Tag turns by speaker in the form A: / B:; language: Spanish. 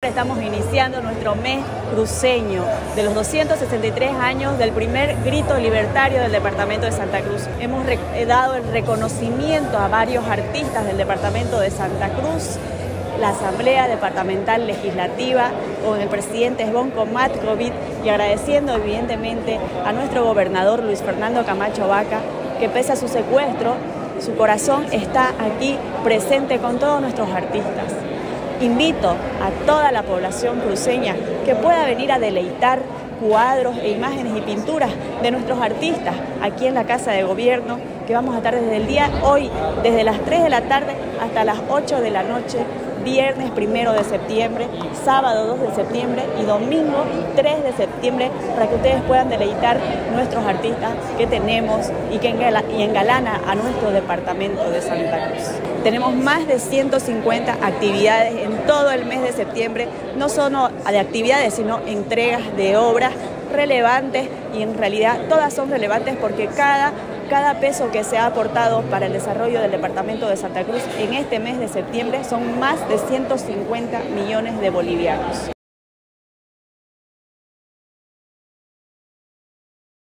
A: septiembre estamos iniciando nuestro mes cruceño de los 263 años del primer grito libertario del departamento de Santa Cruz. Hemos dado el reconocimiento a varios artistas del departamento de Santa Cruz, la Asamblea Departamental Legislativa con el presidente Zvonko Matković y agradeciendo evidentemente a nuestro gobernador Luis Fernando Camacho Vaca, que pese a su secuestro, su corazón está aquí presente con todos nuestros artistas. Invito a toda la población cruceña que pueda venir a deleitar cuadros e imágenes y pinturas de nuestros artistas aquí en la Casa de Gobierno, que vamos a estar desde el día hoy, desde las 3 de la tarde hasta las 8 de la noche, viernes 1 de septiembre, sábado 2 de septiembre y domingo 3 de septiembre, para que ustedes puedan deleitar nuestros artistas que tenemos y que engalana a nuestro departamento de Santa Cruz. Tenemos más de 150 actividades en todo el mes de septiembre, no solo de actividades, sino entregas de obras relevantes, y en realidad todas son relevantes porque cada peso que se ha aportado para el desarrollo del departamento de Santa Cruz en este mes de septiembre son más de 150 millones de bolivianos.